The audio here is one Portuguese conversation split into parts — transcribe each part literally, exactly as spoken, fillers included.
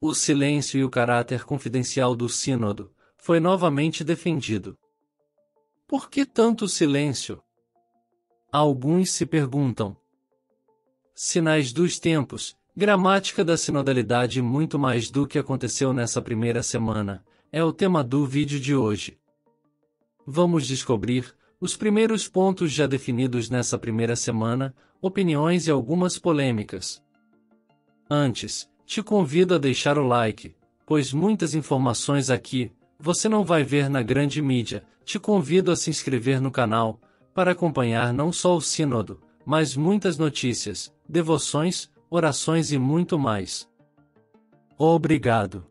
O silêncio e o caráter confidencial do Sínodo foi novamente defendido. Por que tanto silêncio? Alguns se perguntam. Sinais dos tempos, gramática da sinodalidade e muito mais do que aconteceu nessa primeira semana, é o tema do vídeo de hoje. Vamos descobrir os primeiros pontos já definidos nessa primeira semana, opiniões e algumas polêmicas. Antes, te convido a deixar o like, pois muitas informações aqui você não vai ver na grande mídia. Te convido a se inscrever no canal, para acompanhar não só o Sínodo, mas muitas notícias, devoções, orações e muito mais. Obrigado!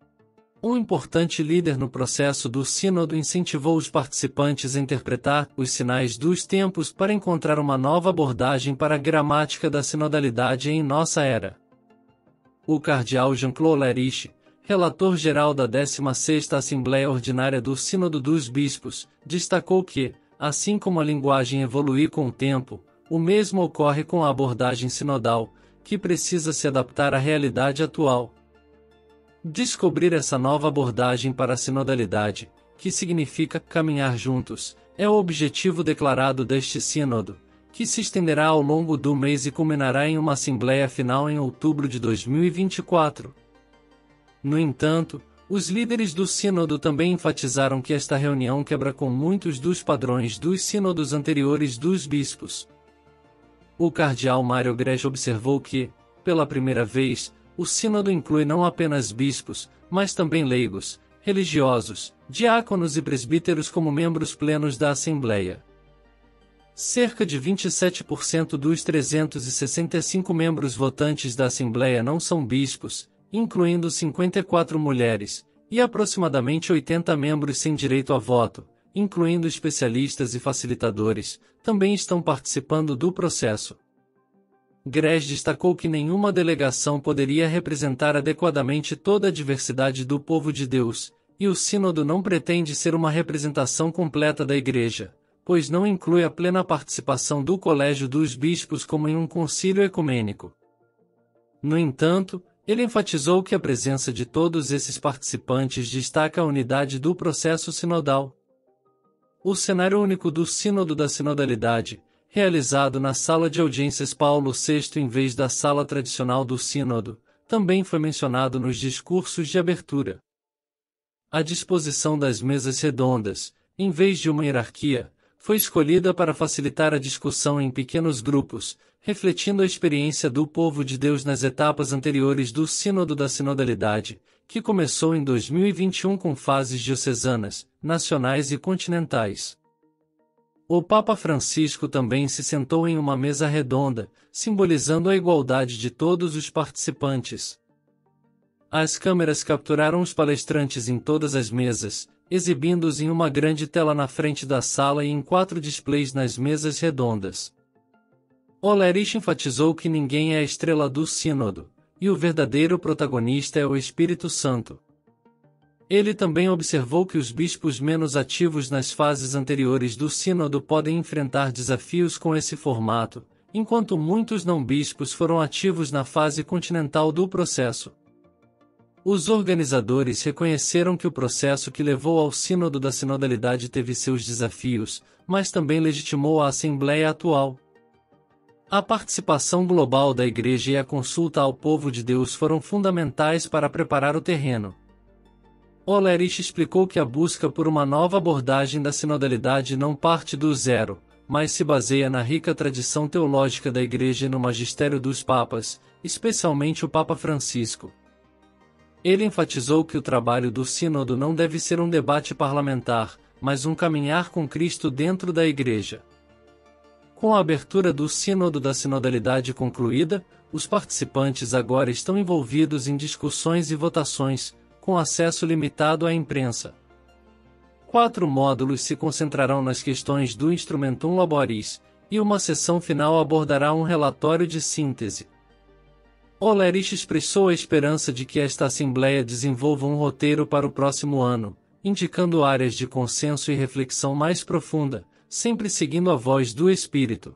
Um importante líder no processo do Sínodo incentivou os participantes a interpretar os sinais dos tempos para encontrar uma nova abordagem para a gramática da sinodalidade em nossa era. O cardeal Jean-Claude Lerich, relator-geral da décima sexta Assembleia Ordinária do Sínodo dos Bispos, destacou que, assim como a linguagem evolui com o tempo, o mesmo ocorre com a abordagem sinodal, que precisa se adaptar à realidade atual. Descobrir essa nova abordagem para a sinodalidade, que significa caminhar juntos, é o objetivo declarado deste sínodo, que se estenderá ao longo do mês e culminará em uma assembleia final em outubro de dois mil e vinte e quatro. No entanto, os líderes do sínodo também enfatizaram que esta reunião quebra com muitos dos padrões dos sínodos anteriores dos bispos. O cardeal Mário Grech observou que, pela primeira vez, o sínodo inclui não apenas bispos, mas também leigos, religiosos, diáconos e presbíteros como membros plenos da Assembleia. Cerca de vinte e sete por cento dos trezentos e sessenta e cinco membros votantes da Assembleia não são bispos, incluindo cinquenta e quatro mulheres, e aproximadamente oitenta membros sem direito a voto, incluindo especialistas e facilitadores, também estão participando do processo. Grech destacou que nenhuma delegação poderia representar adequadamente toda a diversidade do povo de Deus, e o Sínodo não pretende ser uma representação completa da Igreja, pois não inclui a plena participação do Colégio dos Bispos como em um concílio ecumênico. No entanto, ele enfatizou que a presença de todos esses participantes destaca a unidade do processo sinodal. O cenário único do Sínodo da Sinodalidade, realizado na Sala de Audiências Paulo sexto em vez da sala tradicional do Sínodo, também foi mencionado nos discursos de abertura. A disposição das mesas redondas, em vez de uma hierarquia, foi escolhida para facilitar a discussão em pequenos grupos, refletindo a experiência do povo de Deus nas etapas anteriores do Sínodo da Sinodalidade, que começou em dois mil e vinte e um com fases diocesanas, nacionais e continentais. O Papa Francisco também se sentou em uma mesa redonda, simbolizando a igualdade de todos os participantes. As câmeras capturaram os palestrantes em todas as mesas, exibindo-os em uma grande tela na frente da sala e em quatro displays nas mesas redondas. O Lerich enfatizou que ninguém é a estrela do Sínodo, e o verdadeiro protagonista é o Espírito Santo. Ele também observou que os bispos menos ativos nas fases anteriores do Sínodo podem enfrentar desafios com esse formato, enquanto muitos não-bispos foram ativos na fase continental do processo. Os organizadores reconheceram que o processo que levou ao Sínodo da Sinodalidade teve seus desafios, mas também legitimou a Assembleia atual. A participação global da Igreja e a consulta ao povo de Deus foram fundamentais para preparar o terreno. O Lerich explicou que a busca por uma nova abordagem da sinodalidade não parte do zero, mas se baseia na rica tradição teológica da Igreja e no magistério dos papas, especialmente o Papa Francisco. Ele enfatizou que o trabalho do Sínodo não deve ser um debate parlamentar, mas um caminhar com Cristo dentro da Igreja. Com a abertura do Sínodo da Sinodalidade concluída, os participantes agora estão envolvidos em discussões e votações, com acesso limitado à imprensa. Quatro módulos se concentrarão nas questões do Instrumentum Laboris, e uma sessão final abordará um relatório de síntese. O Lerich expressou a esperança de que esta Assembleia desenvolva um roteiro para o próximo ano, indicando áreas de consenso e reflexão mais profunda, sempre seguindo a voz do Espírito.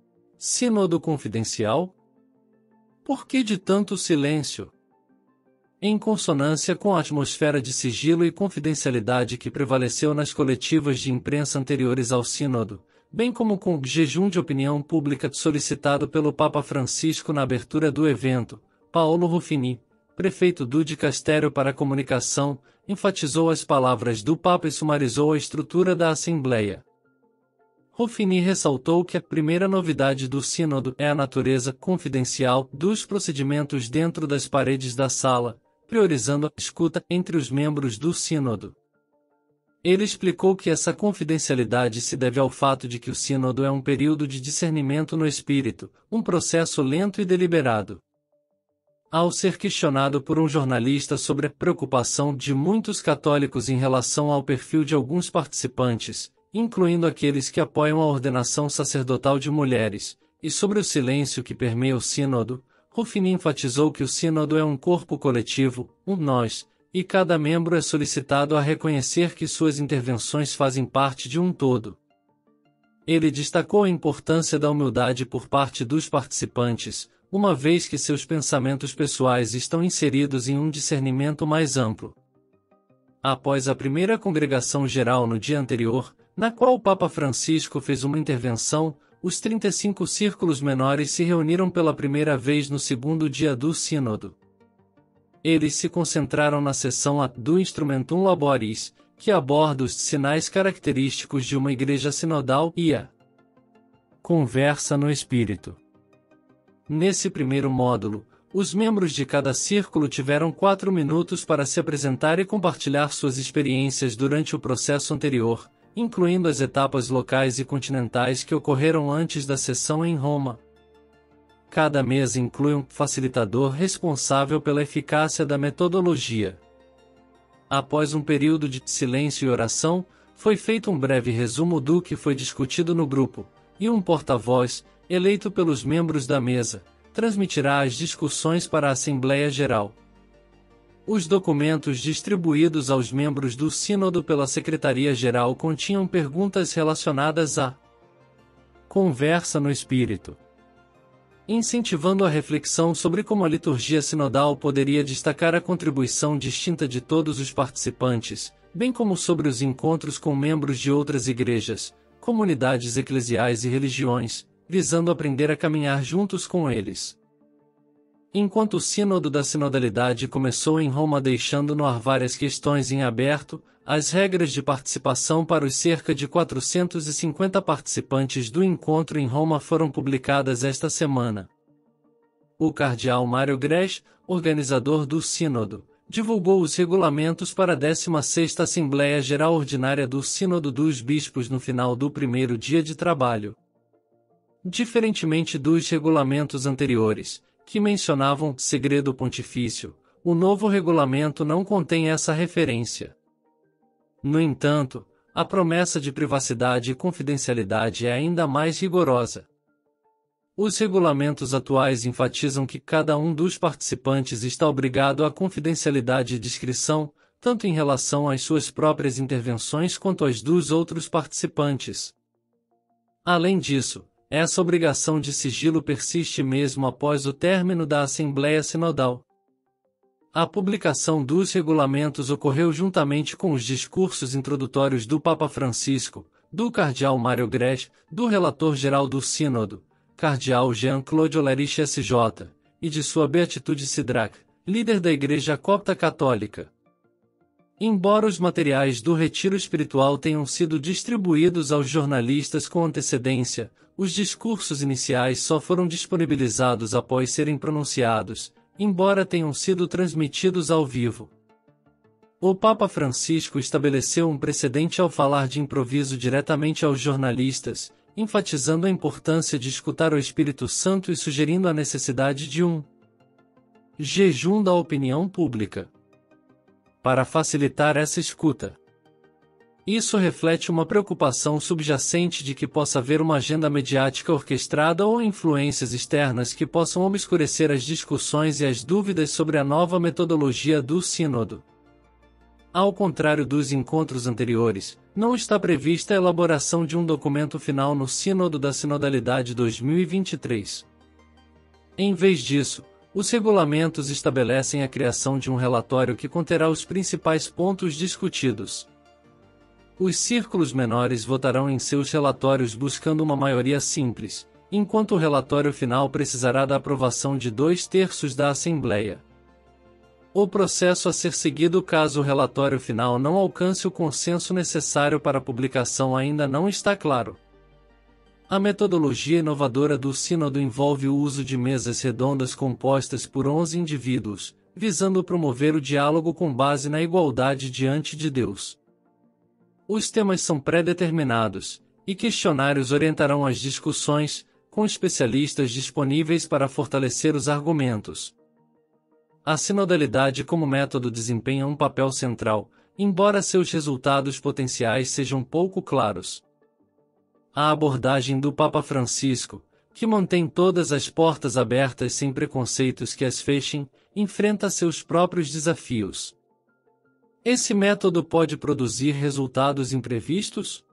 Sínodo confidencial? Por que de tanto silêncio? Em consonância com a atmosfera de sigilo e confidencialidade que prevaleceu nas coletivas de imprensa anteriores ao Sínodo, bem como com o jejum de opinião pública solicitado pelo Papa Francisco na abertura do evento, Paolo Ruffini, prefeito do Dicastério para a Comunicação, enfatizou as palavras do Papa e sumarizou a estrutura da Assembleia. Ruffini ressaltou que a primeira novidade do Sínodo é a natureza confidencial dos procedimentos dentro das paredes da sala, priorizando a escuta entre os membros do Sínodo. Ele explicou que essa confidencialidade se deve ao fato de que o Sínodo é um período de discernimento no espírito, um processo lento e deliberado. Ao ser questionado por um jornalista sobre a preocupação de muitos católicos em relação ao perfil de alguns participantes, incluindo aqueles que apoiam a ordenação sacerdotal de mulheres, e sobre o silêncio que permeia o Sínodo, Ruffini enfatizou que o Sínodo é um corpo coletivo, um nós, e cada membro é solicitado a reconhecer que suas intervenções fazem parte de um todo. Ele destacou a importância da humildade por parte dos participantes, uma vez que seus pensamentos pessoais estão inseridos em um discernimento mais amplo. Após a primeira congregação geral no dia anterior, na qual o Papa Francisco fez uma intervenção, os trinta e cinco círculos menores se reuniram pela primeira vez no segundo dia do Sínodo. Eles se concentraram na seção A do Instrumentum Laboris, que aborda os sinais característicos de uma igreja sinodal e a conversa no espírito. Nesse primeiro módulo, os membros de cada círculo tiveram quatro minutos para se apresentar e compartilhar suas experiências durante o processo anterior, incluindo as etapas locais e continentais que ocorreram antes da sessão em Roma. Cada mesa inclui um facilitador responsável pela eficácia da metodologia. Após um período de silêncio e oração, foi feito um breve resumo do que foi discutido no grupo, e um porta-voz, eleito pelos membros da mesa, transmitirá as discussões para a Assembleia Geral. Os documentos distribuídos aos membros do Sínodo pela Secretaria-Geral continham perguntas relacionadas à conversa no espírito, incentivando a reflexão sobre como a liturgia sinodal poderia destacar a contribuição distinta de todos os participantes, bem como sobre os encontros com membros de outras igrejas, comunidades eclesiais e religiões, visando aprender a caminhar juntos com eles. Enquanto o Sínodo da Sinodalidade começou em Roma deixando no ar várias questões em aberto, as regras de participação para os cerca de quatrocentos e cinquenta participantes do encontro em Roma foram publicadas esta semana. O cardeal Mário Grech, organizador do Sínodo, divulgou os regulamentos para a décima sexta Assembleia Geral Ordinária do Sínodo dos Bispos no final do primeiro dia de trabalho. Diferentemente dos regulamentos anteriores, que mencionavam segredo pontifício, o novo regulamento não contém essa referência. No entanto, a promessa de privacidade e confidencialidade é ainda mais rigorosa. Os regulamentos atuais enfatizam que cada um dos participantes está obrigado à confidencialidade e discrição, tanto em relação às suas próprias intervenções quanto às dos outros participantes. Além disso, essa obrigação de sigilo persiste mesmo após o término da Assembleia Sinodal. A publicação dos regulamentos ocorreu juntamente com os discursos introdutórios do Papa Francisco, do cardeal Mário Grech, do relator-geral do Sínodo, cardeal Jean-Claude Olerich S J, e de sua Beatitude Sidraque, líder da Igreja Copta Católica. Embora os materiais do retiro espiritual tenham sido distribuídos aos jornalistas com antecedência, os discursos iniciais só foram disponibilizados após serem pronunciados, embora tenham sido transmitidos ao vivo. O Papa Francisco estabeleceu um precedente ao falar de improviso diretamente aos jornalistas, enfatizando a importância de escutar o Espírito Santo e sugerindo a necessidade de um jejum da opinião pública para facilitar essa escuta. Isso reflete uma preocupação subjacente de que possa haver uma agenda mediática orquestrada ou influências externas que possam obscurecer as discussões e as dúvidas sobre a nova metodologia do Sínodo. Ao contrário dos encontros anteriores, não está prevista a elaboração de um documento final no Sínodo da Sinodalidade dois mil e vinte e três. Em vez disso, Os regulamentos estabelecem a criação de um relatório que conterá os principais pontos discutidos. Os círculos menores votarão em seus relatórios buscando uma maioria simples, enquanto o relatório final precisará da aprovação de dois terços da Assembleia. O processo a ser seguido caso o relatório final não alcance o consenso necessário para a publicação ainda não está claro. A metodologia inovadora do Sínodo envolve o uso de mesas redondas compostas por onze indivíduos, visando promover o diálogo com base na igualdade diante de Deus. Os temas são pré-determinados, e questionários orientarão as discussões, com especialistas disponíveis para fortalecer os argumentos. A sinodalidade como método desempenha um papel central, embora seus resultados potenciais sejam pouco claros. A abordagem do Papa Francisco, que mantém todas as portas abertas sem preconceitos que as fechem, enfrenta seus próprios desafios. Esse método pode produzir resultados imprevistos?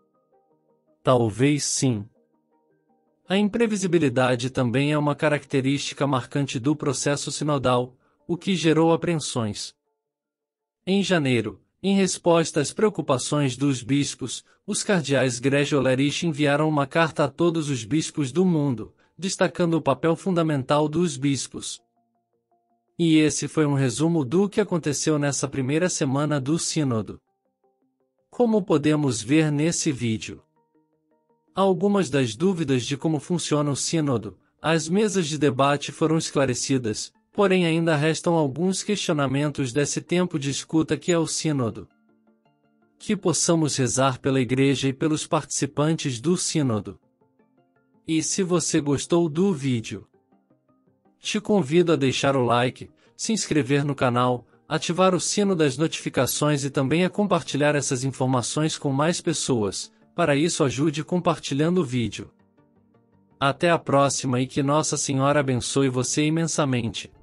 Talvez sim. A imprevisibilidade também é uma característica marcante do processo sinodal, o que gerou apreensões. Em janeiro, em resposta às preocupações dos bispos, os cardeais Gregor Lerich enviaram uma carta a todos os bispos do mundo, destacando o papel fundamental dos bispos. E esse foi um resumo do que aconteceu nessa primeira semana do Sínodo. Como podemos ver nesse vídeo? Algumas das dúvidas de como funciona o Sínodo, as mesas de debate foram esclarecidas, porém ainda restam alguns questionamentos desse tempo de escuta que é o Sínodo. Que possamos rezar pela Igreja e pelos participantes do Sínodo. E se você gostou do vídeo, te convido a deixar o like, se inscrever no canal, ativar o sino das notificações e também a compartilhar essas informações com mais pessoas. Para isso ajude compartilhando o vídeo. Até a próxima e que Nossa Senhora abençoe você imensamente.